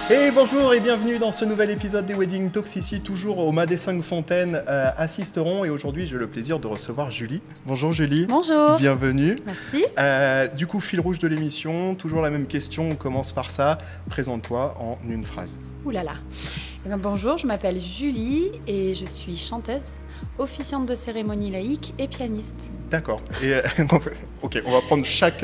Et bonjour et bienvenue dans ce nouvel épisode des Wedding Talks, ici toujours au Mas des 5 Fontaines à Sisteron. Et aujourd'hui, j'ai le plaisir de recevoir Julie. Bonjour Julie. Bonjour. Bienvenue. Merci. Du coup, fil rouge de l'émission, toujours la même question, on commence par ça. Présente-toi en une phrase. Ouh là là. Eh bien, bonjour, je m'appelle Julie et je suis chanteuse, officiante de cérémonie laïque et pianiste. D'accord. Et ok, on va prendre chaque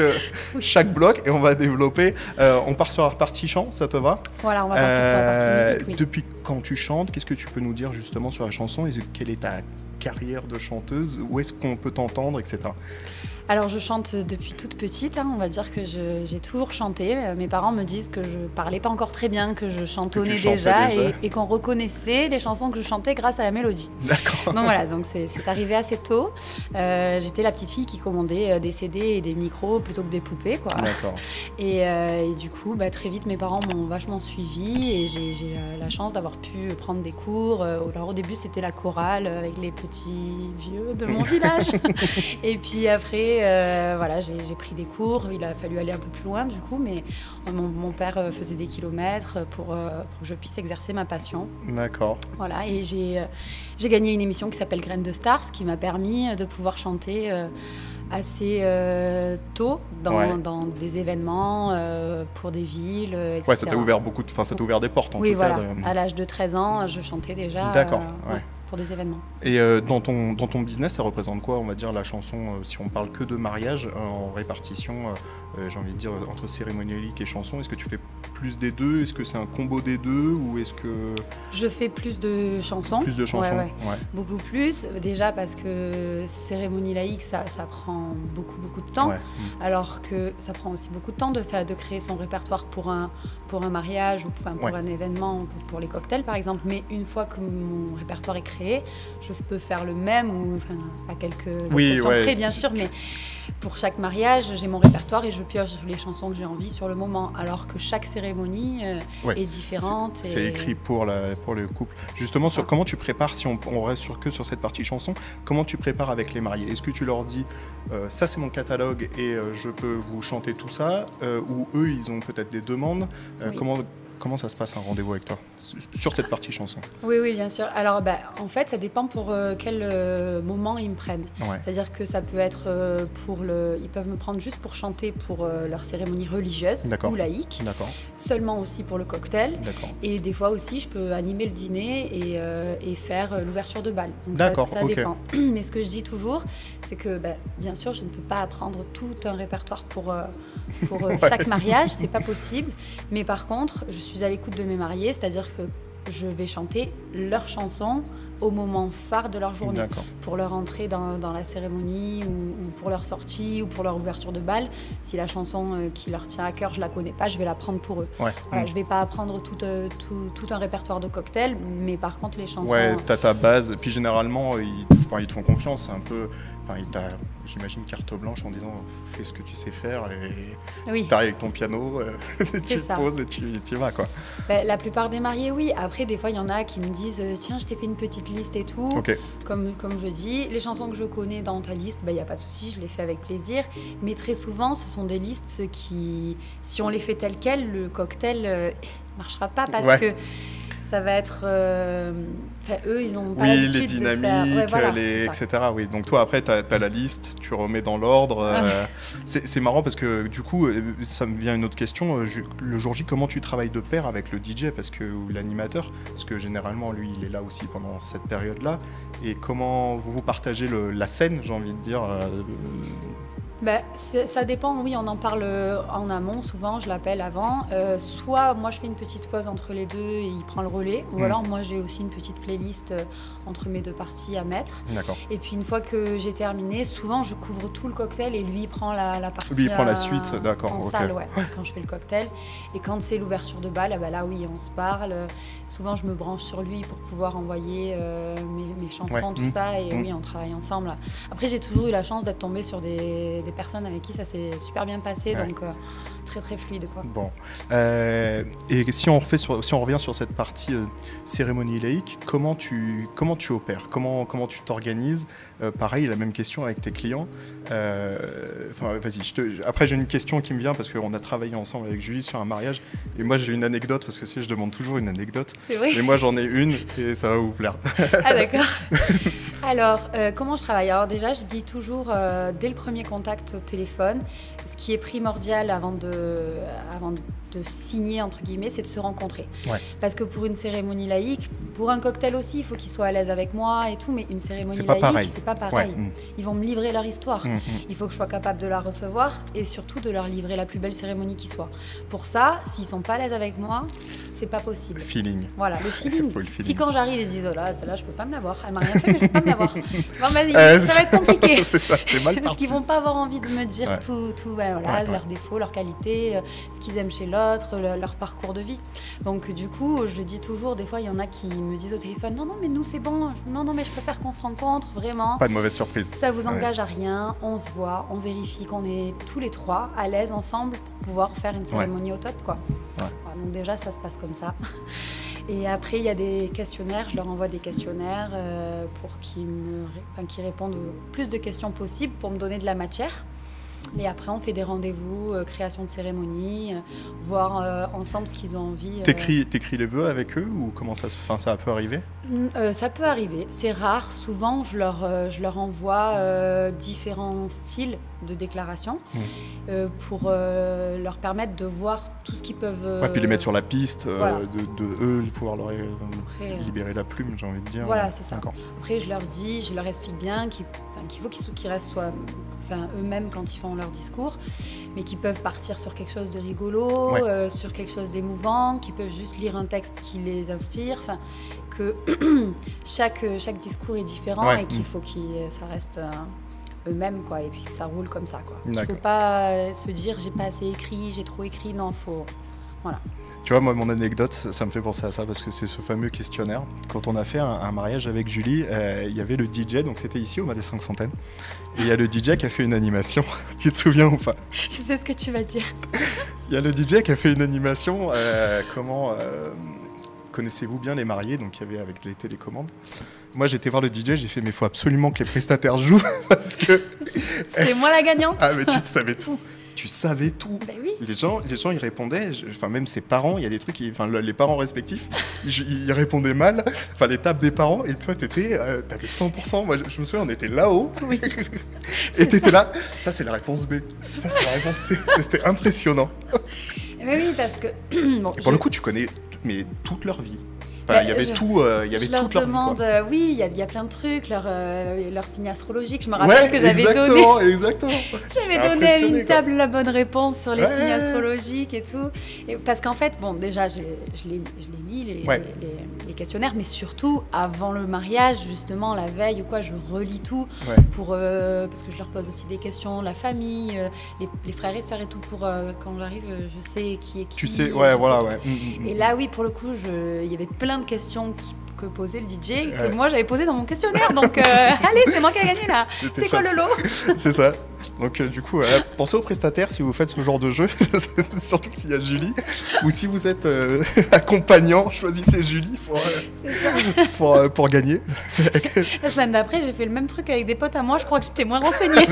bloc et on va développer. On part sur la partie chant, ça te va? Voilà, on va partir sur la partie musique. Oui. Depuis quand tu chantes, qu'est-ce que tu peux nous dire justement sur la chanson et quelle est ta carrière de chanteuse? Où est-ce qu'on peut t'entendre, etc. Alors, je chante depuis toute petite, on va dire que j'ai toujours chanté. Mes parents me disent que je parlais pas encore très bien, que je chantonnais déjà. Et qu'on reconnaissait les chansons que je chantais grâce à la mélodie. D'accord. Donc voilà, donc c'est arrivé assez tôt. J'étais la petite fille qui commandait des CD et des micros plutôt que des poupées, quoi. D'accord. Et du coup, très vite, mes parents m'ont vachement suivie et j'ai la chance d'avoir pu prendre des cours. Alors au début, c'était la chorale avec les petits vieux de mon village. Et puis après, voilà, j'ai pris des cours. Il a fallu aller un peu plus loin du coup, mais mon père faisait des kilomètres pour que je puisse exercer ma passion. D'accord. Voilà, et j'ai gagné une émission qui s'appelle Graines de Stars, ce qui m'a permis de pouvoir chanter assez tôt dans des événements pour des villes, etc. Ouais, ça t'a ouvert ça t'a ouvert des portes en oui, tout voilà. cas. À l'âge de 13 ans, je chantais déjà. D'accord. Ouais. Pour des événements. Et dans ton business, ça représente quoi, on va dire, la chanson, si on parle que de mariage, en répartition, j'ai envie de dire, entre cérémonialique et chanson? Est-ce que tu fais plus des deux? Est-ce que c'est un combo des deux? Ou est-ce que... Je fais plus de chansons. Plus de chansons, ouais. Beaucoup plus, déjà parce que cérémonie laïque, ça prend beaucoup de temps, alors que ça prend aussi beaucoup de temps de créer son répertoire pour un mariage ou pour un événement, pour les cocktails par exemple. Mais une fois que mon répertoire est créé, je peux faire le même ou à quelques exceptions près bien sûr, mais pour chaque mariage j'ai mon répertoire et je pioche les chansons que j'ai envie sur le moment, alors que chaque cérémonie est différente. C'est écrit pour le couple. Justement, sur comment tu prépares, si on reste que sur cette partie chanson, comment tu prépares avec les mariés? Est-ce que tu leur dis ça c'est mon catalogue et je peux vous chanter tout ça, ou eux ils ont peut-être des demandes? Comment ça se passe un rendez-vous avec toi sur cette partie chanson? Oui, bien sûr. Alors, en fait, ça dépend pour quel moment ils me prennent. Ouais. C'est-à-dire que ça peut être ils peuvent me prendre juste pour chanter pour leur cérémonie religieuse ou laïque. D'accord. Seulement aussi pour le cocktail. D'accord. Et des fois aussi, je peux animer le dîner et faire l'ouverture de bal. Donc d'accord, ça dépend. Mais ce que je dis toujours, c'est que, bien sûr, je ne peux pas apprendre tout un répertoire pour chaque mariage. C'est pas possible. Mais par contre, je suis à l'écoute de mes mariés, c'est-à-dire que je vais chanter leurs chansons au moment phare de leur journée, pour leur entrée dans la cérémonie ou pour leur sortie ou pour leur ouverture de bal. Si la chanson qui leur tient à cœur, je la connais pas, je vais la prendre pour eux. Voilà, je vais pas apprendre tout un répertoire de cocktails, mais par contre les chansons... Ouais, t'as ta base, puis généralement ils te font confiance, c'est un peu... J'imagine carte blanche en disant fais ce que tu sais faire et t'arrives avec ton piano, tu poses et tu y vas quoi. La plupart des mariés oui, après des fois il y en a qui me disent tiens je t'ai fait une petite liste et tout, comme je dis, les chansons que je connais dans ta liste, il n'y a pas de souci, je les fais avec plaisir, mais très souvent ce sont des listes qui, si on les fait telles quelles, le cocktail marchera pas parce que ça va être... eux, ils ont pas l'habitude les dynamiques, de faire... etc. Oui. Donc toi, après, tu as la liste, tu remets dans l'ordre. C'est marrant parce que du coup, ça me vient une autre question. Le jour J, comment tu travailles de pair avec le DJ ou l'animateur? Parce que généralement, lui, il est là aussi pendant cette période-là. Et comment vous partagez la scène, j'ai envie de dire ça dépend, oui, on en parle en amont, souvent je l'appelle avant. Soit moi je fais une petite pause entre les deux et il prend le relais, ou alors moi j'ai aussi une petite playlist entre mes deux parties à mettre. Et puis une fois que j'ai terminé, souvent je couvre tout le cocktail et lui il prend la partie. Lui il prend la suite, en salle, quand je fais le cocktail. Et quand c'est l'ouverture de bal, là oui on se parle. Souvent je me branche sur lui pour pouvoir envoyer mes chansons, tout ça, et oui on travaille ensemble. Après j'ai toujours eu la chance d'être tombée sur des personnes avec qui ça s'est super bien passé, donc très très fluide, quoi. Bon. Et si on revient sur cette partie cérémonie laïque, comment tu opères, comment tu t'organises? Pareil, la même question avec tes clients. Vas-y, après j'ai une question qui me vient parce qu'on a travaillé ensemble avec Julie sur un mariage, et moi j'ai une anecdote, parce que je demande toujours une anecdote. C'est vrai. Et moi j'en ai une, et ça va vous plaire. Ah d'accord. Alors, comment je travaille? Alors déjà, je dis toujours, dès le premier contact au téléphone, ce qui est primordial avant de signer, entre guillemets, c'est de se rencontrer. Ouais. Parce que pour une cérémonie laïque, pour un cocktail aussi, il faut qu'ils soient à l'aise avec moi et tout, mais une cérémonie laïque, c'est pas pareil. Ouais. Ils vont me livrer leur histoire. Il faut que je sois capable de la recevoir et surtout de leur livrer la plus belle cérémonie qui soit. Pour ça, s'ils sont pas à l'aise avec moi, c'est pas possible. Feeling. Voilà, le feeling. Si quand j'arrive, ils se disent, oh là, celle-là, je peux pas me l'avoir. Elle m'a rien fait, mais je peux pas me l'avoir. Bon, vas-y, ça va être compliqué. C'est ça, c'est mal parti. Parce qu'ils vont pas avoir envie de me dire tout leurs défauts, leurs qualités, ce qu'ils aiment chez l'autre, leur parcours de vie. Donc du coup, je dis toujours, des fois, il y en a qui me disent au téléphone, non, mais nous, c'est bon. Non, mais je préfère qu'on se rencontre, vraiment. Pas de mauvaise surprise. Ça vous engage à rien, on se voit, on vérifie qu'on est tous les trois à l'aise ensemble pour pouvoir faire une cérémonie au top, quoi. Ouais. Voilà, donc déjà, ça se passe comme ça. Et après, il y a des questionnaires. Je leur envoie des questionnaires pour qu'ils répondent au plus de questions possibles pour me donner de la matière. Et après, on fait des rendez-vous, création de cérémonie, voir ensemble ce qu'ils ont envie. T'écris les vœux avec eux ou comment ça peut arriver? Ça peut arriver. C'est rare. Souvent, je leur envoie différents styles de déclaration pour leur permettre de voir tout ce qu'ils peuvent... puis les mettre sur la piste, de eux, pouvoir leur libérer la plume, j'ai envie de dire. Voilà, c'est ça. Après, je leur explique bien qu'il faut qu'ils restent eux-mêmes quand ils font leur discours, mais qu'ils peuvent partir sur quelque chose de rigolo, sur quelque chose d'émouvant, qu'ils peuvent juste lire un texte qui les inspire, que chaque discours est différent et qu'il faut que ça reste eux-mêmes, quoi, et puis que ça roule comme ça, quoi. Il ne faut pas se dire j'ai pas assez écrit, j'ai trop écrit, non, faut... Voilà. Tu vois, moi, mon anecdote, ça me fait penser à ça parce que c'est ce fameux questionnaire. Quand on a fait un mariage avec Julie, il y avait le DJ, donc c'était ici au Mas des 5 Fontaines. Et il y a le DJ qui a fait une animation. Tu te souviens ou pas? Je sais ce que tu vas dire. Il y a le DJ qui a fait une animation. Connaissez-vous bien les mariés? Donc il y avait avec les télécommandes. Moi, j'étais voir le DJ, j'ai fait, mais il faut absolument que les prestataires jouent parce que... C'était moi la gagnante. Ah, mais tu savais tout. Tu savais tout. Ben oui. Les gens ils répondaient, même ses parents, il y a des trucs, les parents respectifs, ils répondaient mal, les tables des parents, et toi, t'avais 100%. Moi, je me souviens, on était là-haut, oui. Et t'étais là, ça c'est la réponse B, ça c'est la réponse C. C'était impressionnant. Mais oui, parce que... Pour le coup, tu connais toute leur vie. Il y avait toute leur vie. Je leur demande, oui, il y a plein de trucs, leur signe astrologique. Je me rappelle que j'avais donné... Exactement. J'avais donné à une table la bonne réponse sur les signes astrologiques et tout. Et parce qu'en fait, déjà, je les lis, les questionnaires, mais surtout, avant le mariage, justement, la veille ou quoi, je relis tout parce que je leur pose aussi des questions, la famille, les frères et sœurs et tout, pour quand j'arrive, je sais qui est qui. Tu sais, Et là, oui, pour le coup, il y avait plein de questions que posait le DJ, que moi j'avais posé dans mon questionnaire, donc allez, c'est moi qui ai gagné là, c'est quoi le lot? C'est ça. Donc du coup, pensez aux prestataires si vous faites ce genre de jeu, surtout s'il y a Julie, ou si vous êtes accompagnant, choisissez Julie pour gagner. La semaine d'après, j'ai fait le même truc avec des potes à moi, je crois que j'étais moins renseignée.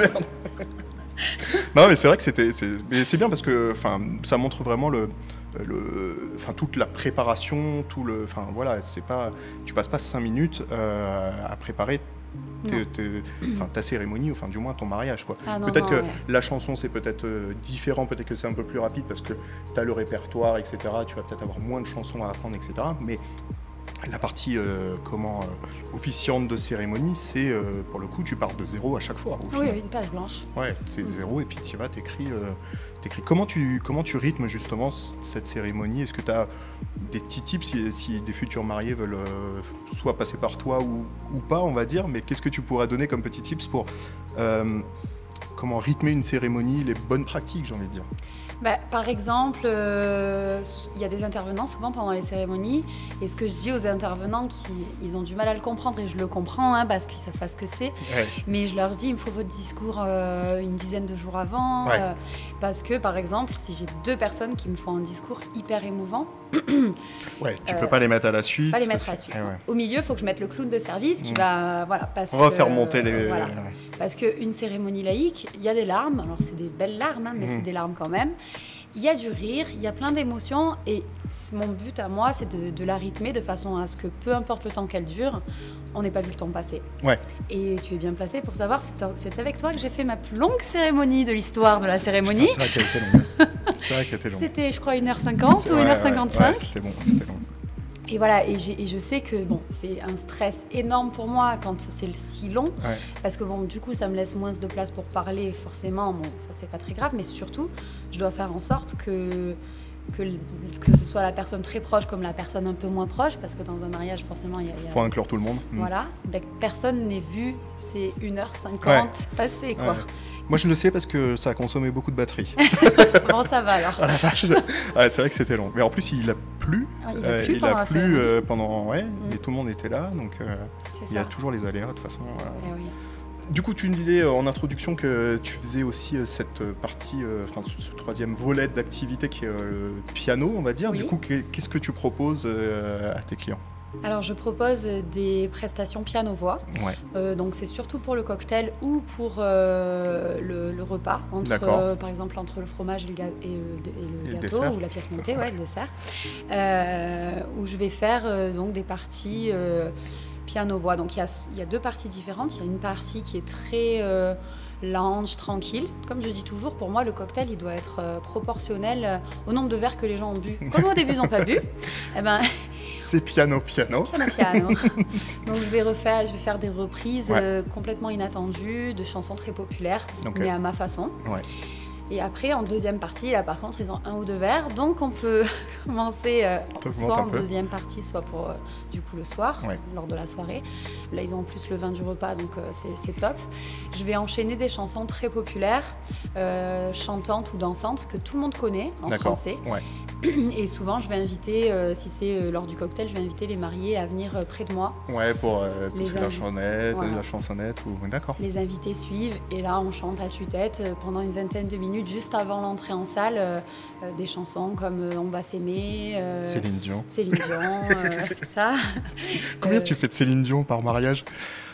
Non, mais c'est vrai que c'est bien parce que ça montre vraiment toute la préparation, tu passes pas 5 minutes à préparer ta cérémonie, ou du moins ton mariage, quoi. Peut-être que la chanson c'est peut-être différent, peut-être que c'est un peu plus rapide parce que tu as le répertoire, etc. Tu vas peut-être avoir moins de chansons à apprendre, etc. Mais la partie officiante de cérémonie, c'est pour le coup, tu pars de zéro à chaque fois. Oui, une page blanche. Ouais, c'est zéro et puis tu vas, t'écris. Comment tu rythmes justement cette cérémonie? Est-ce que tu as des petits tips si des futurs mariés veulent soit passer par toi ou pas, on va dire, mais qu'est-ce que tu pourrais donner comme petits tips pour comment rythmer une cérémonie, les bonnes pratiques, j'ai envie de dire. Par exemple, il y a des intervenants souvent pendant les cérémonies, et ce que je dis aux intervenants, ils ont du mal à le comprendre, et je le comprends, hein, parce qu'ils ne savent pas ce que c'est, mais je leur dis, il me faut votre discours une dizaine de jours avant, parce que par exemple, si j'ai 2 personnes qui me font un discours hyper émouvant, tu peux pas les mettre à la suite. Pas les mettre à la suite. Au milieu, il faut que je mette le clown de service qui va refaire monter les... Parce qu'une cérémonie laïque, il y a des larmes, alors c'est des belles larmes, hein, mais c'est des larmes quand même. Il y a du rire, il y a plein d'émotions, et mon but à moi, c'est de la rythmer de façon à ce que, peu importe le temps qu'elle dure, on n'ait pas vu le temps passer. Et tu es bien placé pour savoir, c'est avec toi que j'ai fait ma plus longue cérémonie de l'histoire de la cérémonie. C'est vrai qu'elle était longue. C'est vrai qu'elle était longue. C'était, je crois, 1h50 ou 1h55. C'était long. Et voilà, et je sais que c'est un stress énorme pour moi quand c'est si long, parce que du coup, ça me laisse moins de place pour parler, forcément, ça c'est pas très grave, mais surtout, je dois faire en sorte que ce soit la personne très proche comme la personne un peu moins proche, parce que dans un mariage, forcément, il faut inclure tout le monde. Voilà, personne n'ait vu ces 1h50 passer, quoi. Moi, je le sais parce que ça a consommé beaucoup de batterie. Bon, ça va alors. Oh la vache. C'est vrai que c'était long. Mais en plus, il a plu. Il a plu pendant... et tout le monde était là. Donc, il y a toujours les aléas, de toute façon. Du coup, tu me disais en introduction que tu faisais aussi cette partie, ce 3e volet d'activité qui est le piano, on va dire. Du coup, qu'est-ce que tu proposes à tes clients ? Alors, je propose des prestations piano-voix. Donc, c'est surtout pour le cocktail ou pour le repas, par exemple entre le fromage et le gâteau, ou la pièce montée, le dessert, où je vais faire donc des parties piano-voix. Donc, il y a 2 parties différentes. Il y a une partie qui est très lounge, tranquille. Comme je dis toujours, pour moi, le cocktail, il doit être proportionnel au nombre de verres que les gens ont bu. Comme au début, ils n'ont pas bu, c'est piano. Donc je vais faire des reprises complètement inattendues de chansons très populaires, mais à ma façon. Et après, en deuxième partie, là par contre, ils ont 1 ou 2 verres, donc on peut commencer soit en deuxième partie, soit pour du coup le soir, lors de la soirée. Là, ils ont en plus le vin du repas, donc c'est top. Je vais enchaîner des chansons très populaires, chantantes ou dansantes, que tout le monde connaît en français. Et souvent, je vais inviter, si c'est lors du cocktail, je vais inviter les mariés à venir près de moi. Pour pousser la chansonnette. D'accord. Les invités suivent, et là, on chante à tue-tête pendant une vingtaine de minutes, juste avant l'entrée en salle, des chansons comme On va s'aimer. Céline Dion. C'est ça. Combien tu fais de Céline Dion par mariage?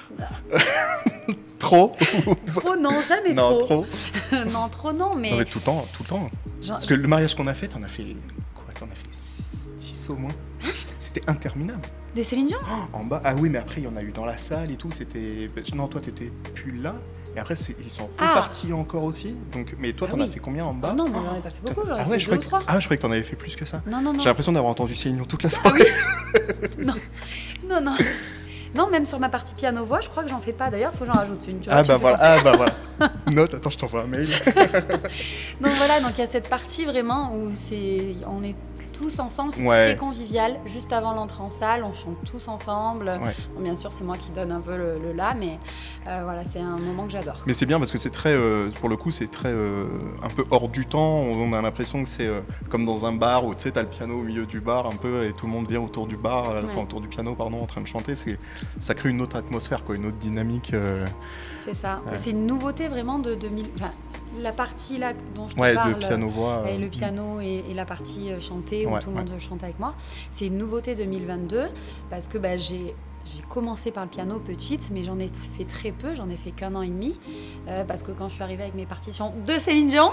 Trop? Trop, non, jamais trop. Non, trop, non, mais... Non, mais tout le temps. Parce que le mariage qu'on a fait, t'en as fait quoi? T'en as fait 6 au moins. C'était interminable. Des Céline Dion? En bas. Ah oui, mais après, il y en a eu dans la salle et tout. C'était... Non, toi, t'étais plus là. Et après, ils sont repartis encore aussi. Donc... Mais toi, t'en as fait combien en bas? Non, mais j'en ai pas fait beaucoup. Ah ouais, je croyais que t'en avais fait plus que ça. Non. J'ai l'impression d'avoir entendu Céline Dion toute la soirée. Non. Non, même sur ma partie piano-voix, je crois que j'en fais pas. D'ailleurs, il faut que j'en rajoute une. Voilà. Note, attends, je t'envoie un mail. Donc voilà, il y a cette partie vraiment où on est tous ensemble, c'est très convivial. Juste avant l'entrée en salle, on chante tous ensemble. Bon, bien sûr, c'est moi qui donne un peu le là, mais voilà, c'est un moment que j'adore. Mais c'est bien parce que c'est très, pour le coup, c'est très un peu hors du temps. On a l'impression que c'est comme dans un bar où tu sais, t'as le piano au milieu du bar un peu et tout le monde vient autour du bar, autour du piano, pardon, en train de chanter. Ça crée une autre atmosphère, une autre dynamique. C'est ça. C'est une nouveauté vraiment de 2000. Enfin, la partie là dont je te parle, le piano-voix, et le piano et la partie chantée où tout le monde chante avec moi, c'est une nouveauté 2022 parce que j'ai commencé par le piano petite, mais j'en ai fait très peu, j'en ai fait qu'1 an et demi, parce que quand je suis arrivée avec mes partitions de Céline Dion...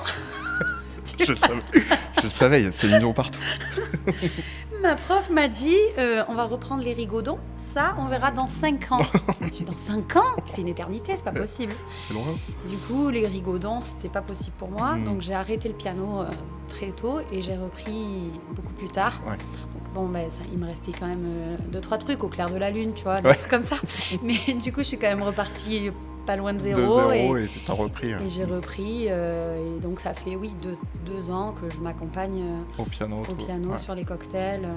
Je savais, il y a Céline Dion partout. Ma prof m'a dit, on va reprendre les rigodons, ça on verra dans 5 ans. Je dis, dans 5 ans? C'est une éternité, c'est pas possible. C'est loin. Du coup, les rigodons, c'est pas possible pour moi, donc j'ai arrêté le piano très tôt et j'ai repris beaucoup plus tard. Donc, il me restait quand même 2-3 trucs au clair de la lune, tu vois, des trucs comme ça. Mais du coup, je suis quand même repartie pas loin de zéro. Et t'as repris. Et j'ai repris, et donc ça fait 2 ans que je m'accompagne au piano sur les cocktails.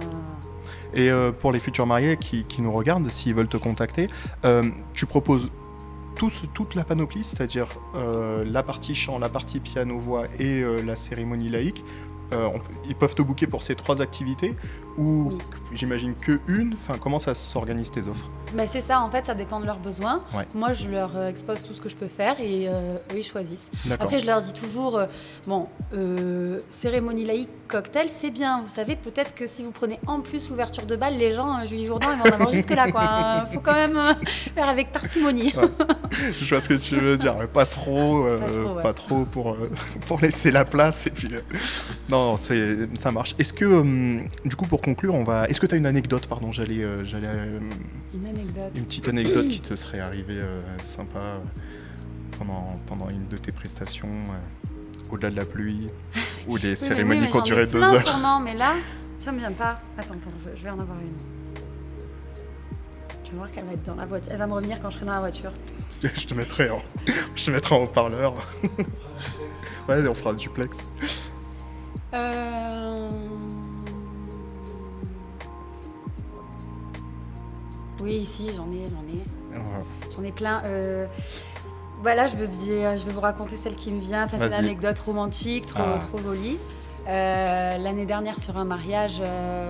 Et pour les futurs mariés qui nous regardent, s'ils veulent te contacter, tu proposes toute la panoplie, c'est-à-dire la partie chant, la partie piano-voix et la cérémonie laïque, ils peuvent te booker pour ces 3 activités ou j'imagine que une. Enfin, comment ça s'organise tes offres? C'est ça, en fait, ça dépend de leurs besoins. Ouais. Moi, je leur expose tout ce que je peux faire et eux, ils choisissent. D'accord. Après, je leur dis toujours, cérémonie laïque, cocktail, c'est bien. Vous savez, peut-être que si vous prenez en plus l'ouverture de bal, les gens, Julie Jourdan, ils vont en avoir jusque-là, quoi. Faut quand même faire avec parcimonie. Ouais. Je vois ce que tu veux dire, mais pas trop, pas trop pour laisser la place. Et puis, non, ça marche. Est-ce que, du coup, pour conclure, est-ce que tu as une anecdote, pardon, j'allais Une anecdote. Une petite anecdote qui te serait arrivée sympa pendant une de tes prestations, au-delà de la pluie, ou les cérémonies qui ont duré 2 heures. Sûrement, mais là, ça me vient pas. Attends, je vais en avoir une. Tu vas voir qu'elle va être dans la voiture. Elle va me revenir quand je serai dans la voiture. Je te mettrai en haut-parleur. Ouais, on fera un duplex. Oui, si, j'en ai. Ouais. J'en ai plein. Voilà, je vais vous raconter celle qui me vient. Enfin, c'est une anecdote romantique, trop jolie. L'année dernière, sur un mariage,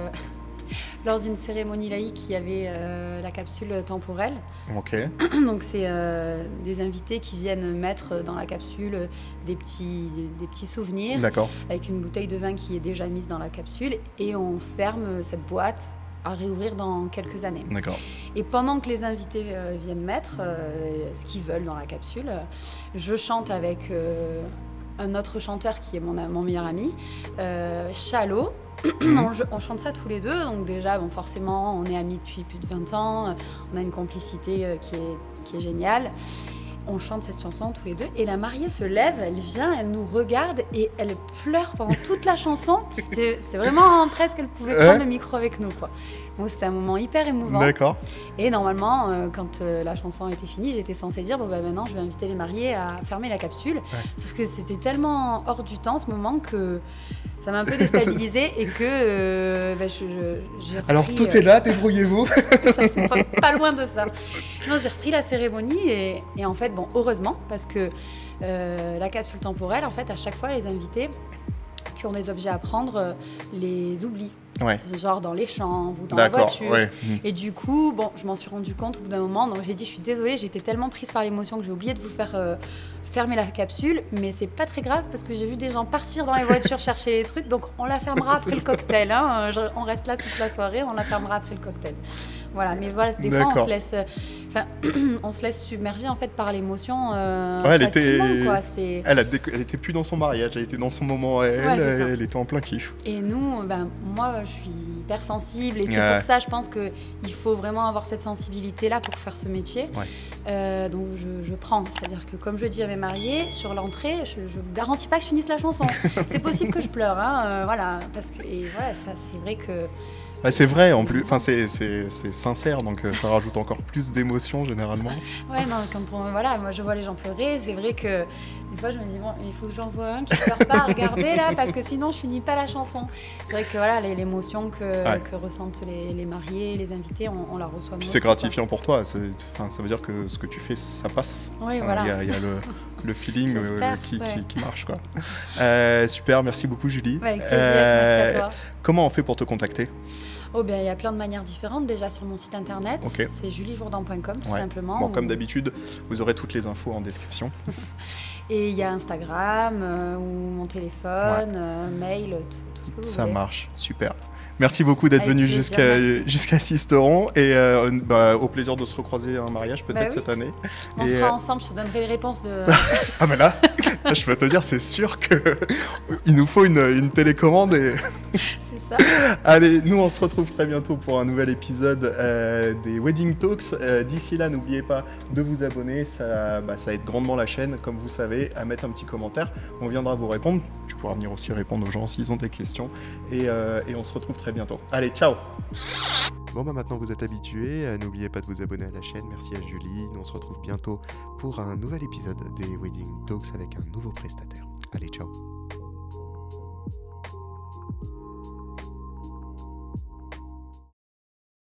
lors d'une cérémonie laïque, il y avait la capsule temporelle. Ok. Donc, c'est des invités qui viennent mettre dans la capsule des petits souvenirs. D'accord. Avec une bouteille de vin qui est déjà mise dans la capsule. Et on ferme cette boîte à réouvrir dans quelques années. D'accord. Et pendant que les invités viennent mettre ce qu'ils veulent dans la capsule, je chante avec un autre chanteur qui est mon meilleur ami, Chalot. On chante ça tous les deux, donc déjà, forcément, on est amis depuis plus de 20 ans, on a une complicité qui est géniale. On chante cette chanson tous les deux et la mariée se lève, elle vient, elle nous regarde et elle pleure pendant toute la chanson. C'est vraiment presque, elle pouvait prendre le micro avec nous, quoi. Donc c'était un moment hyper émouvant. D'accord. Et normalement, quand la chanson était finie, j'étais censée dire maintenant je vais inviter les mariés à fermer la capsule. Ouais. Sauf que c'était tellement hors du temps ce moment que ça m'a un peu déstabilisée et que j'ai repris... Alors tout est là, débrouillez-vous. Ça, c'est pas loin de ça. Non, j'ai repris la cérémonie et en fait, heureusement, parce que la capsule temporelle, en fait, à chaque fois, les invités qui ont des objets à prendre les oublient. Ouais. Genre dans les chambres ou dans la voiture. Ouais. Et du coup, je m'en suis rendu compte au bout d'un moment. Donc j'ai dit, je suis désolée, j'ai été tellement prise par l'émotion que j'ai oublié de vous faire fermer la capsule. Mais c'est pas très grave parce que j'ai vu des gens partir dans les voitures chercher les trucs. Donc on la fermera après le cocktail. Hein. On reste là toute la soirée, on la fermera après le cocktail. Voilà, mais voilà, des fois on se laisse submerger en fait par l'émotion. Elle était plus dans son mariage, elle était dans son moment, elle était en plein kiff. Et nous, moi, je suis hyper sensible et c'est pour ça, je pense qu'il faut vraiment avoir cette sensibilité-là pour faire ce métier. Ouais. Donc je prends, c'est-à-dire que comme je dis à mes mariés, sur l'entrée, je vous garantis pas que je finisse la chanson. C'est possible que je pleure, hein, voilà, parce que ça, c'est vrai que. C'est vrai en plus, c'est sincère, donc ça rajoute encore plus d'émotion généralement. Ouais, non, moi je vois les gens pleurer, c'est vrai que des fois je me dis il faut que j'en vois un qui pleure pas, regardez là, parce que sinon je finis pas la chanson. C'est vrai que l'émotion que ressentent les mariés, les invités, on la reçoit. Puis c'est gratifiant pour toi, ça veut dire que ce que tu fais, ça passe. Oui, voilà. Il y a le feeling qui marche, quoi. Super, merci beaucoup Julie. Avec plaisir, merci à toi. Comment on fait pour te contacter ? Il y a plein de manières différentes. Déjà sur mon site internet, c'est juliejourdan.com tout simplement. Comme d'habitude, vous aurez toutes les infos en description. Et il y a Instagram, ou mon téléphone, mail, tout ce que vous voulez. Ça marche, super. Merci beaucoup d'être venu jusqu'à Sisteron et au plaisir de se recroiser à un mariage peut-être cette année. On fera ensemble, je te donnerai les réponses de... Ah ben là, je peux te dire, c'est sûr qu'il nous faut une télécommande. C'est ça. Allez, nous on se retrouve très bientôt pour un nouvel épisode des Wedding Talks. D'ici là, n'oubliez pas de vous abonner, ça aide grandement la chaîne, comme vous savez, à mettre un petit commentaire. On viendra vous répondre. Tu pourras venir aussi répondre aux gens s'ils ont des questions. Et on se retrouve très bientôt. Allez, ciao! Bon maintenant vous êtes habitués, n'oubliez pas de vous abonner à la chaîne, merci à Julie, nous on se retrouve bientôt pour un nouvel épisode des Wedding Talks avec un nouveau prestataire. Allez, ciao!